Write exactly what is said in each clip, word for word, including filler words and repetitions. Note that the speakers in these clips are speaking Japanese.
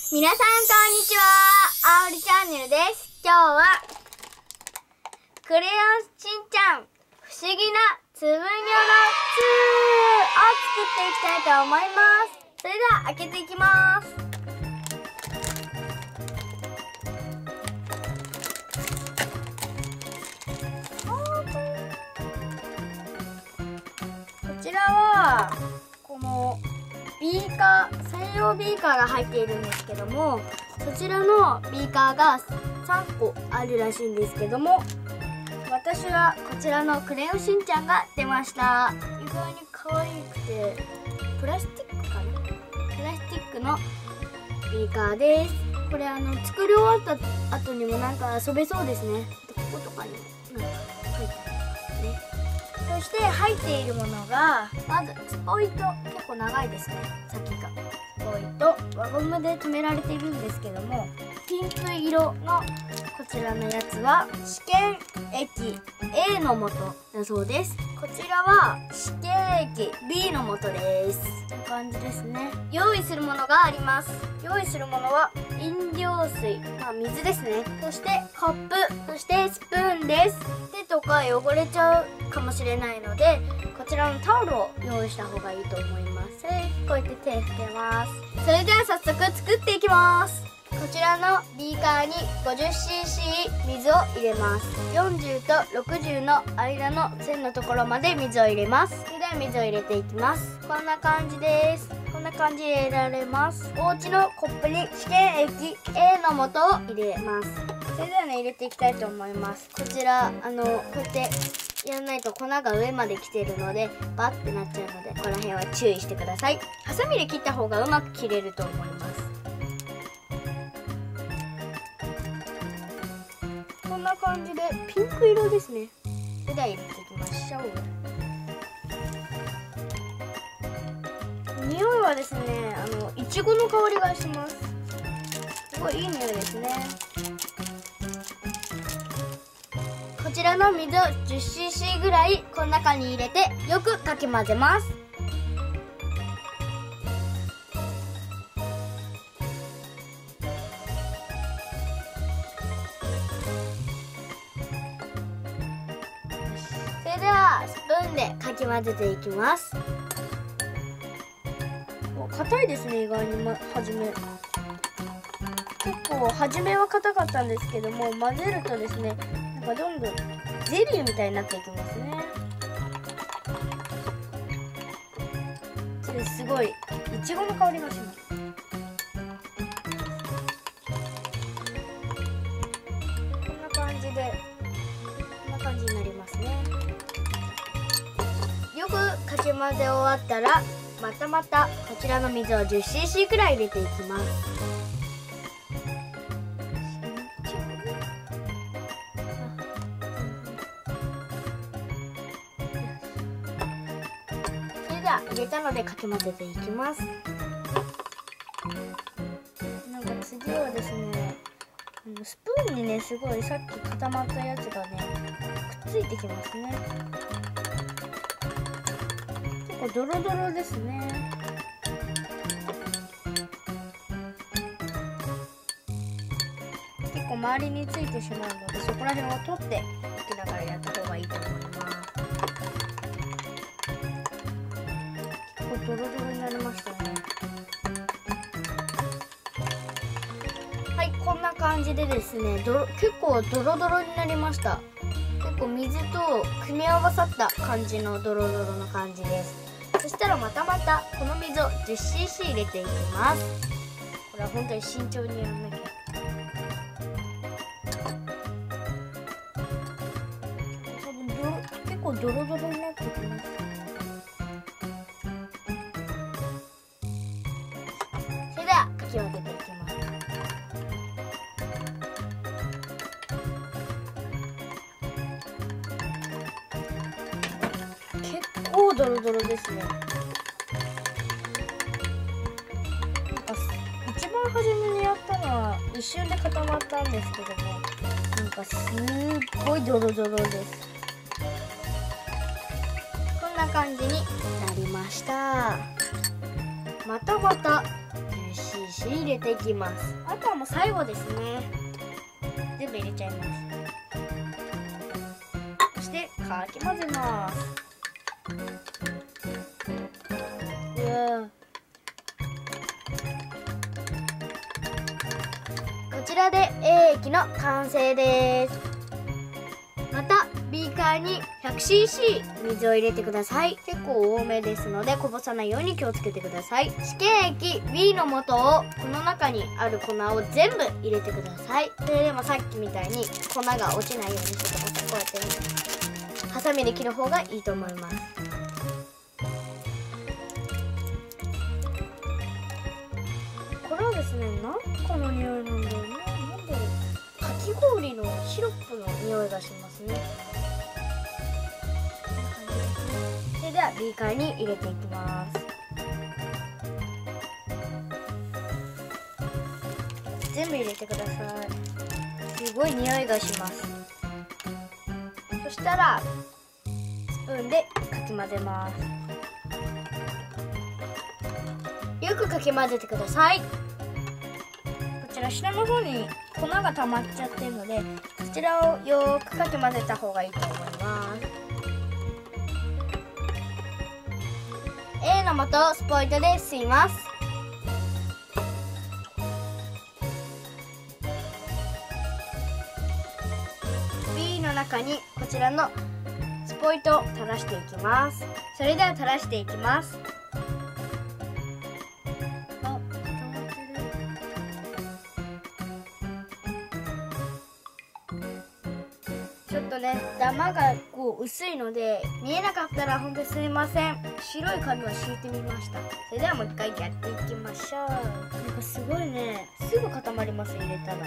皆さんこんにちは、あおりチャンネルです。今日はクレヨンしんちゃん不思議なつぶにょのツーを作っていきたいと思います。それでは開けていきます。こちらはこのビーカー、専用ビーカーが入っているんですけども、そちらのビーカーがさんこあるらしいんですけども、私はこちらのクレヨンしんちゃんが出ました。意外に可愛くて、プラスチックかな、プラスチックのビーカーです。これあの作り終わった後にもなんか遊べそうですね。こことかにもなんか入ってますね。そして入っているものが、まずスポイト、結構長いですね、先が。スポイト、輪ゴムで留められているんですけども、ピンク色のこちらのやつは試験液 A の素だそうです。こちらは試験液 B の素です。こんな感じですね。用意するものがあります。用意するものは飲料水、まあ水ですね。そしてコップ、そしてスプーンです。手とか汚れちゃうかもしれないので、こちらのタオルを用意した方がいいと思います。それこうやって手拭けます。それでは早速作っていきます。こちらのビーカーに ごじゅっシーシー 水を入れます。よんじゅうとろくじゅうの間の線のところまで水を入れます。それでは水を入れていきます。こんな感じです。こんな感じで入れられます。お家のコップに試験液 A の素を入れます。それではね、入れていきたいと思います。こちらあのこうやってやらないと粉が上まで来てるのでバッてなっちゃうので、この辺は注意してください。ハサミで切った方がうまく切れると思います。こんな感じでピンク色ですね。それでは入れていきましょう。匂いはですね、あのいちごの香りがします。すごいいい匂いですね。こちらの水を じゅっシーシー ぐらいこの中に入れてよくかき混ぜます。それではスプーンでかき混ぜていきます。硬いですね、意外に、ま、初め結構初めは硬かったんですけども、混ぜるとですね、なんかどんどんゼリーみたいになっていきますね。それすごいいちごの香りがします。こんな感じでこんな感じになりますね。よくかき混ぜ終わったら、またまたこちらの水を じゅっシーシー くらい入れていきます。それでは入れたのでかき混ぜていきます。なんか次はですね、スプーンにね、すごいさっき固まったやつがね、くっついてきますね。結構ドロドロですね。結構周りについてしまうので、そこら辺を取っていきながらやった方がいいと思います。結構ドロドロになりましたね。はい、こんな感じでですね、ドロ結構ドロドロになりました。結構水と組み合わさった感じのドロドロの感じです。そしたらまたまたこの水を じゅっシーシー 入れていきます。これは本当に慎重にやらなきゃ。多分ドロ結構ドロドロになってきます。それではかき混ぜていきます。結構ドロドロですね。一番初めにやったのは一瞬で固まったんですけども、なんかすっごいドロドロです。こんな感じになりました。またまた じゅっシーし入れていきます。あとはもう最後ですね。全部入れちゃいます。そしてかき混ぜます。うわ、こちらで液の完成です。またビーカーに ひゃくシーシー 水を入れてください。結構多めですのでこぼさないように気をつけてください。試験液 ビー の素をこの中にある粉を全部入れてください。それでもさっきみたいに粉が落ちないようにしてください。こうやってね、ハサミで切る方がいいと思います。これはですね、なんかの匂いなんだよね。なんでかき氷のシロップの匂いがしますね。それではビーカーに入れていきます。全部入れてください。すごい匂いがします。そしたらスプーンでかき混ぜます。よくかき混ぜてください。こちら下の方に粉が溜まっちゃってるので、こちらをよくかき混ぜた方がいいと思います。 A の素をスポイトで吸います。B の中にこちらのスポイトを垂らしていきます。それでは垂らしていきます。ちょっとね、ダマがこう薄いので見えなかったら本当にすいません。白い紙を敷いてみました。それではもう一回やっていきましょう。なんかすごいね、すぐ固まります。入れたら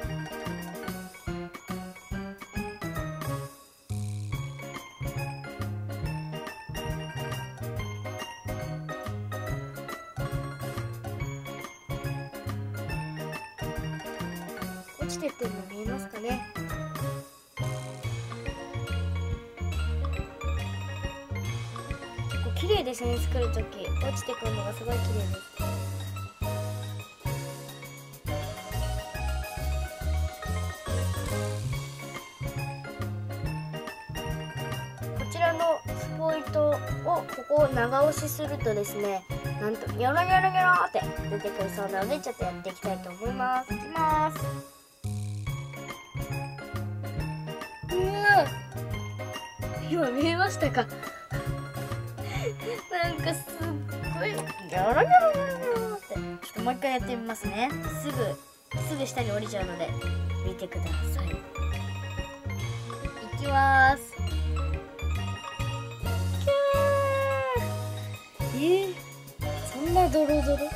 落ちてってるの見えますかね。綺麗ですね。作るとき落ちてくるのがすごい綺麗です。こちらのスポイトをここを長押しするとですね、なんとニョロニョロニョロって出てくるそうなので、ちょっとやっていきたいと思います。いきます。うわ、今見えましたか？なんかすっごいギョロギョロギョロギョロって。ちょっともう一回やってみますね。すぐすぐ下に降りちゃうので見てください。いきます。えー、そんなドロドロ？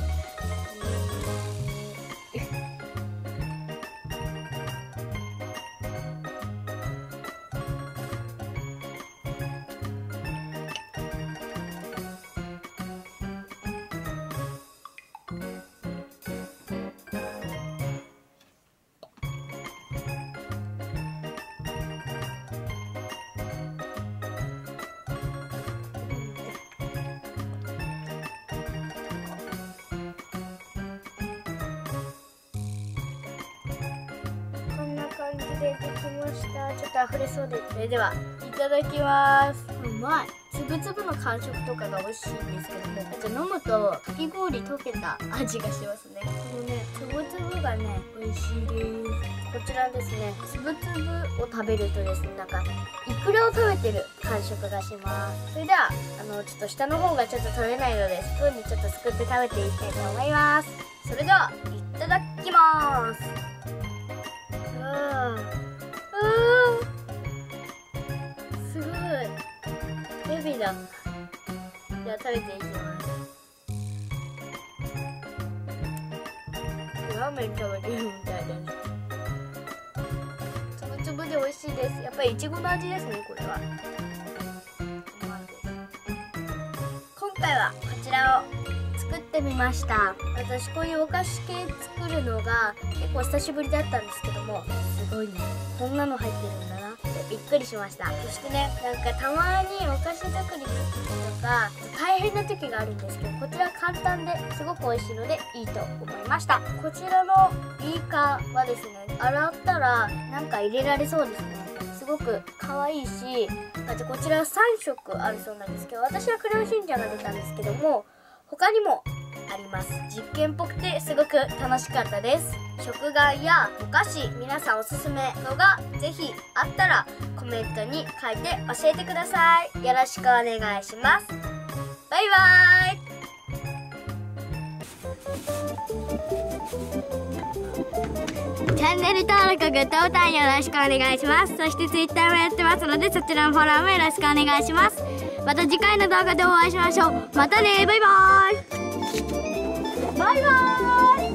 できました。ちょっと溢れそうです。それではいただきます。うまい。つぶつぶの感触とかが美味しいんですけども、あと飲むとかき氷溶けた味がしますね。このね、つぶつぶがね美味しいです。こちらですね、つぶつぶを食べるとですね、なんかイクラを食べてる感触がします。それではあのちょっと下の方がちょっと取れないので、スプーンにちょっとすくって食べていきたいと思います。それではいただきます。すごいヘビーだ。じゃあ食べていきます。ラーメン食べてるみたいです。つぶつぶで美味しいです。やっぱりいちごの味ですね、これは。うまいです。今回はこちらを作ってみました。私こういうお菓子系作るのが結構久しぶりだったんですけども、すごいね、こんなの入ってるんだなってびっくりしました。そしてね、なんかたまにお菓子作りとか大変な時があるんですけど、こちら簡単ですごく美味しいのでいいと思いました。こちらのビーカーはですね、洗ったらなんか入れられそうですね。すごく可愛いし、あとこちらさんしょくあるそうなんですけど、私はクレヨンしんちゃんが出たんですけども、他にもあります。実験っぽくてすごく楽しかったです。食玩やお菓子、皆さんおすすめのがぜひあったらコメントに書いて教えてください。よろしくお願いします。バイバーイ。チャンネル登録、グッドボタンよろしくお願いします。そして ツイッター もやってますので、そちらのフォローもよろしくお願いします。また次回の動画でお会いしましょう。またね、バイバーイ。バイバーイ。